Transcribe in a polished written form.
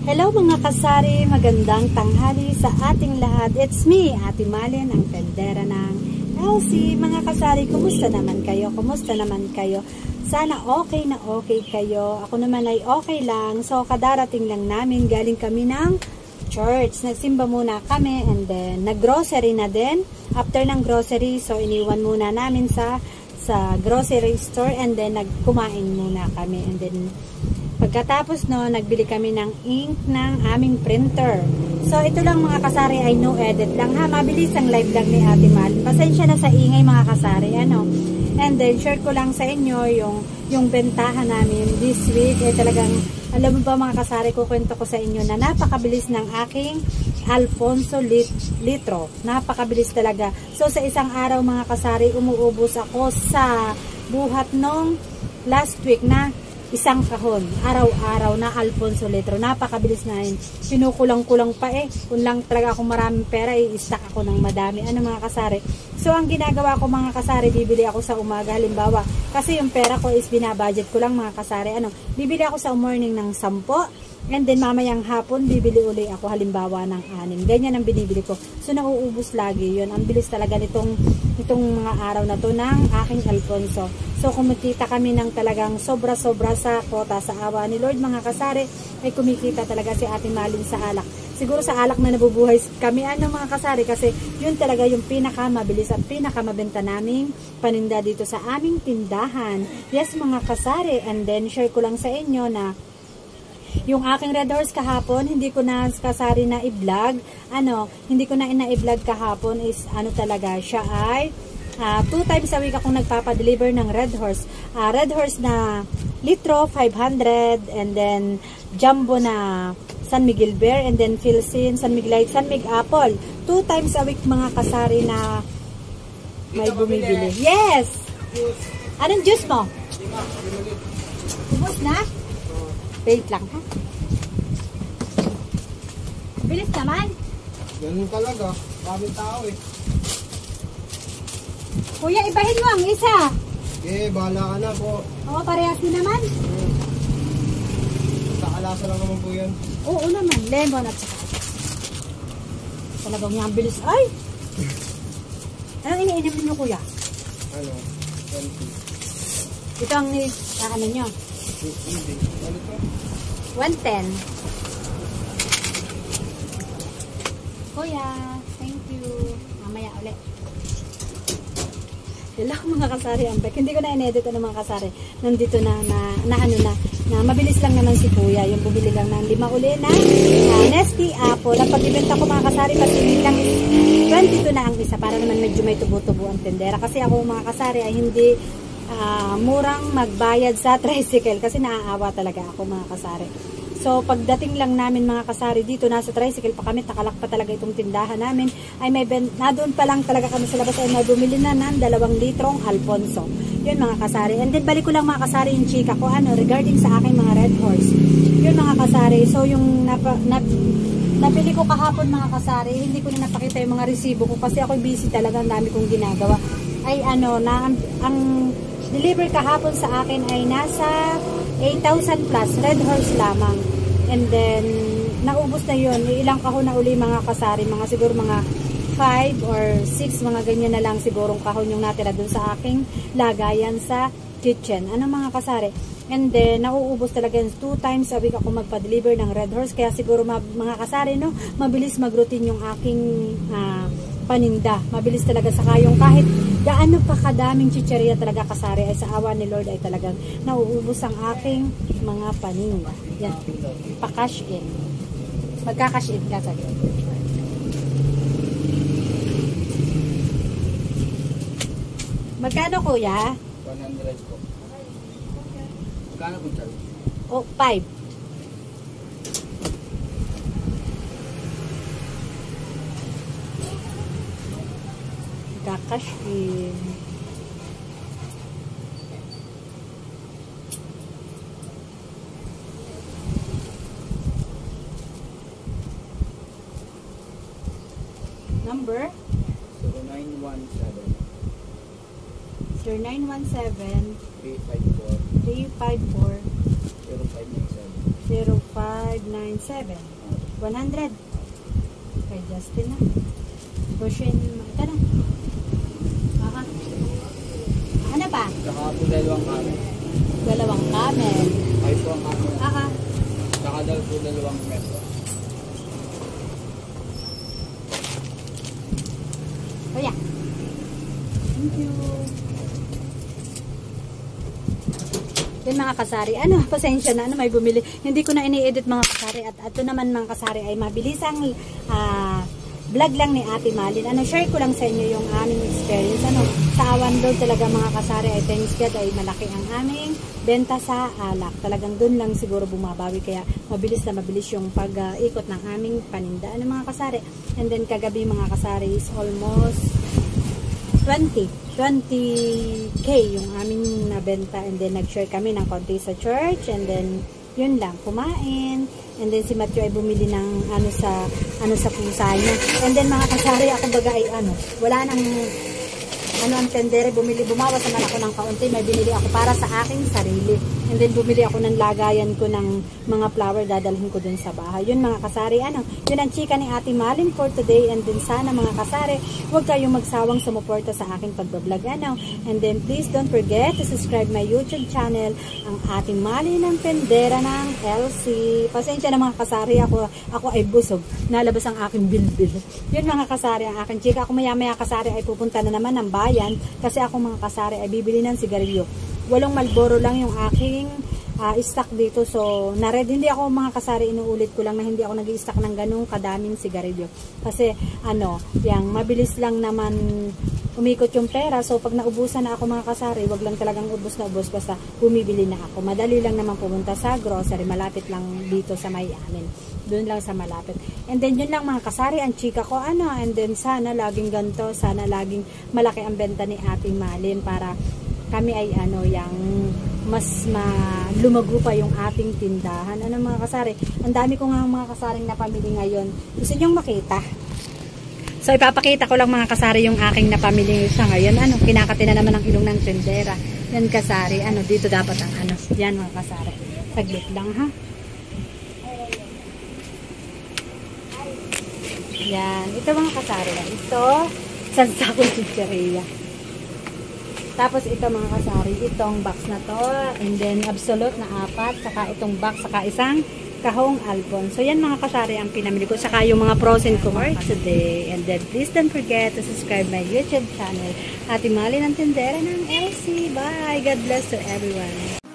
Hello mga kasari, magandang tanghali sa ating lahat. It's me, Ate Malin, ang tendera ng LC. Mga kasari, kumusta naman kayo? Kumusta naman kayo? Sana okay na okay kayo. Ako naman ay okay lang. So, kadarating lang namin. Galing kami ng church. Nagsimba muna kami and then nag-grocery na din. After ng grocery, so iniwan muna namin sa grocery store and then nagkumain muna kami. And then pagkatapos no, nagbili kami ng ink ng aming printer. So, ito lang mga kasari ay no edit lang ha. Mabilis ang live lang ni Ate Malin. Pasensya na sa ingay mga kasari. Ano? And then, share ko lang sa inyo yung bentahan namin this week. Ay talagang, alam mo ba mga kasari, kukwento ko sa inyo na napakabilis ng aking Alfonso litro. Napakabilis talaga. So, sa isang araw mga kasari, umuubos ako sa buhat nung last week na isang kahon, araw-araw na Alfonso litro. Napakabilis na yun. Pinukulang-kulang pa eh. Kung lang talaga akong maraming pera, i-stack ako ng madami. Ano mga kasari? So, ang ginagawa ko mga kasari, bibili ako sa umaga. Halimbawa, kasi yung pera ko is binabudget ko lang mga kasari. Ano? Bibili ako sa morning ng 10. And then, mamayang hapon, bibili uli ako halimbawa ng 6. Ganyan ang binibili ko. So, nauubos lagi yun. Ang bilis talaga nitong mga araw na to ng aking Alfonso. So, kumikita kami ng talagang sobra-sobra sa kota sa awa ni Lord. Mga kasari, ay kumikita talaga si Ate Malin sa alak. Siguro sa alak na nabubuhay kami, ano mga kasari, kasi yun talaga yung pinakamabilis at pinakamabenta naming paninda dito sa aming tindahan. Yes, mga kasari. And then, share ko lang sa inyo na yung aking Red Horse kahapon, hindi ko na kasari na i-vlog. Hindi ko na i-vlog kahapon is talaga, siya ay 2 times a week akong nagpapadeliver ng Red Horse. Red Horse na litro, 500, and then jumbo na San Miguel Bear, and then Philsin, San Miguelite, San Mig Apple. 2 times a week mga kasari na may bumibili. Yes! Anong juice mo? Ubus na? Wait lang ha. Bilis naman. Ganun talaga. Kaming tao eh. Kuya, ibahin mo ang isa. Bahala ka na po. Oo, parehas din naman. Kakalasa lang naman po yan. Oo naman, lemon at saka. Talagang yung bilis. Ay! Anong iniinom nyo kuya? 20. Ito ang nyo? 110. Kuya, thank you. Mamaya ulit. Hello mga kasari, hindi ko na in-edit mga kasari. Nandito na mabilis lang naman si kuya. Yung bumili lang ng 5 uli na Nesty Apple. Ang pag-ibenta ko mga kasari, pasilin lang 22 na ang isa para naman medyo may tubo-tubo ang tendera. Kasi ako mga kasari ay hindi murang magbayad sa tricycle kasi naaawa talaga ako mga kasari. So pagdating lang namin mga kasari dito, nasa tricycle pa kami, takalak pa talaga itong tindahan namin, ay may na doon pa lang talaga kami sa labas ay may bumili na ng 2 litrong Alfonso. Yun mga kasari. And then balik ko lang mga kasari yung chika ko regarding sa aking mga Red Horse. Yun mga kasari. So yung napili ko kahapon mga kasari, hindi ko na napakita yung mga resibo ko kasi ako busy talaga, ang dami kong ginagawa. Ay ang deliver kahapon sa akin ay nasa 8,000 plus Red Horse lamang. And then naubos na yun. Ilang kahon na uli mga kasari, siguro mga 5 or 6, mga ganyan na lang sigurong kahon yung natira dun sa aking lagayan sa kitchen. Mga kasari? And then nauubos talaga 2 times a week ako magpa-deliver ng Red Horse, kaya siguro mga kasari mabilis mag-routine yung aking paninda. Mabilis talaga sa kayong kahit gaano pa kadaming chicheria talaga kasari ay sa awa ni Lord ay talagang nauubos ang aking mga paninda. Yan. Pa-cash in. Magka-cash in ka saglit. Magkano kuya? 100 po. Magkano po charge? 5. Cash in. Number 0917 354 0597 05 597. 100. Kay Justin na. Portion, ito na. Aha. Ano pa? Tsaka po dalawang kami. Dalawang camel. Ay po ang kami. Aha. Tsaka daw po dalawang metro. Kuya. Thank you. Yung mga kasari, pasensya na, may bumili. Hindi ko na ini-edit mga kasari. At ito naman mga kasari ay mabilisang vlog lang ni Ate Malin. Share ko lang sa inyo yung aming experience. Sa Awan Road talaga mga kasari ay thanks God ay malaki ang aming benta sa alak. Talagang dun lang siguro bumabawi. Kaya mabilis na mabilis yung pag-ikot ng aming paninda. Mga kasari. And then kagabi mga kasari is almost 20k yung aming nabenta, and then nag-share kami ng konti sa church, and then yun lang, kumain, and then si Matthew ay bumili ng sa pusa niya, and then mga kasari ako baga ay wala nang ang tendere, bumawas naman ako ng kaunti, may binili ako para sa aking sarili, and then bumili ako ng lagayan ko ng mga flower, dadalhin ko dun sa bahay. Yun mga kasari, yun ang chika ni Ate Malin for today, and then sana mga kasari, huwag kayong magsawang sumuporta sa aking pagbablog, and then please don't forget to subscribe my YouTube channel, ang Ate Malin ng Tendera ng LC. Pasensya na mga kasari, ako ay busog, nalabas ang aking bilbil. Yun mga kasari, ang aking chika. Ako maya kasari ay pupunta na naman ng bayan, kasi ako mga kasari ay bibili ng sigarilyo. 8 Marlboro lang yung aking stock dito. So, hindi ako mga kasari, inuulit ko lang na hindi ako nag-i-stock ng ganung kadaming sigarilyo. Kasi, yung mabilis lang naman umikot yung pera. So, pag naubusan na ako mga kasari, wag lang talagang ubos na ubos, basta bumibili na ako. Madali lang naman pumunta sa grocery. Malapit lang dito sa may amin. Doon lang sa malapit. And then, yun lang mga kasari, ang chika ko, and then sana laging ganito, sana laging malaki ang benta ni Ate Malin para kami ay yung mas lumago pa yung ating tindahan. Mga kasari, ang dami ko nga mga kasaring napamili ngayon. Gusto nyong makita? So ipapakita ko lang mga kasari yung aking napamili sa ngayon. Kinakati na naman ang ilong ng tendera. Yan kasari, dito dapat ang yan mga kasari. Saglit lang ha. Yan, ito mga kasari. Ito, sansakong chicheria. Tapos ito mga kasari, itong box na to, and then absolute na 4, saka itong box, saka isang kahong albon. So yan mga kasari ang pinamili ko, saka yung mga frozen ko for today. And then please don't forget to subscribe my YouTube channel, Ate Malin ng Tendera ng LC. Bye! God bless to everyone.